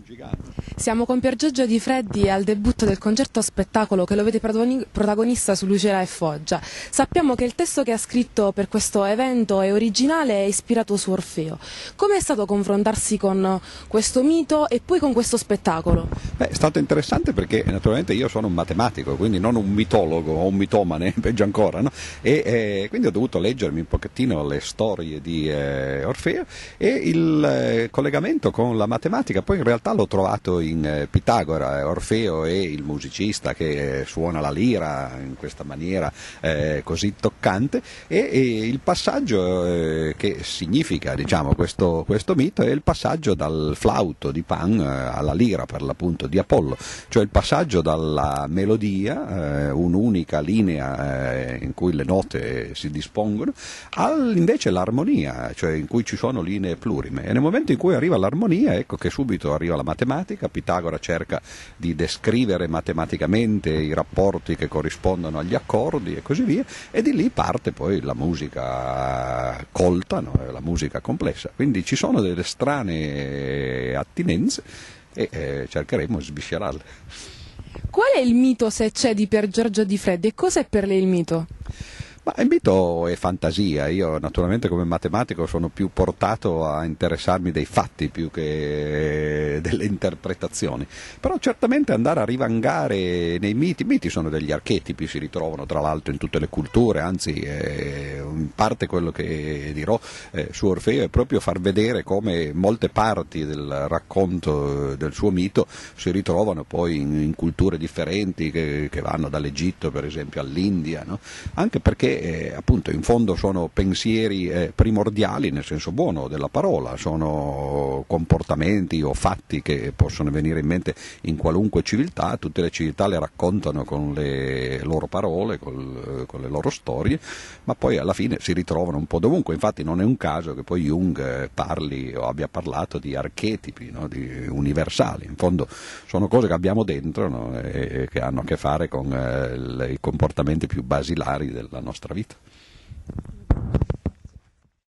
gigante. Siamo con Pier Giorgio Di Freddi al debutto del concerto spettacolo che lo vede protagonista su Lucera e Foggia. Sappiamo che il testo che ha scritto per questo evento è originale e ispirato su Orfeo. Come è stato confrontarsi con questo mito e poi con questo spettacolo? Beh, è stato interessante perché naturalmente io sono un matematico, quindi non un mitologo o un mitomane, peggio ancora, no? E quindi ho dovuto leggermi un pochettino le storie di Orfeo e il collegamento con la matematica poi in realtà l'ho trovato in Pitagora, Orfeo e il musicista che suona la lira in questa maniera così toccante e il passaggio che significa diciamo questo mito è il passaggio dal flauto di Pan alla lira per l'appunto di Apollo, cioè il passaggio dalla melodia, un'unica linea in cui le note si dispongono, invece l'armonia, cioè in cui ci sono linee plurime. E nel momento in cui arriva l'armonia, ecco che subito arriva la matematica. Pitagora cerca di descrivere matematicamente i rapporti che corrispondono agli accordi e così via, e di lì parte poi la musica colta, no? La musica complessa. Quindi ci sono delle strane attinenze e cercheremo di sviscerarle. Qual è il mito, se c'è, di Pier Giorgio Di Freddi e cos'è per lei il mito? Ma il mito è fantasia, io naturalmente come matematico sono più portato a interessarmi dei fatti più che delle interpretazioni, però certamente andare a rivangare nei miti, i miti sono degli archetipi, si ritrovano tra l'altro in tutte le culture, anzi in parte quello che dirò su Orfeo è proprio far vedere come molte parti del racconto del suo mito si ritrovano poi in culture differenti che vanno dall'Egitto per esempio all'India, no? Anche perché appunto in fondo sono pensieri primordiali nel senso buono della parola, sono comportamenti o fatti che possono venire in mente in qualunque civiltà, tutte le civiltà le raccontano con le loro parole, con le loro storie, ma poi alla fine si ritrovano un po' dovunque. Infatti non è un caso che poi Jung parli o abbia parlato di archetipi, no? Di universali, in fondo sono cose che abbiamo dentro, no? E che hanno a che fare con i comportamenti più basilari della nostra vita.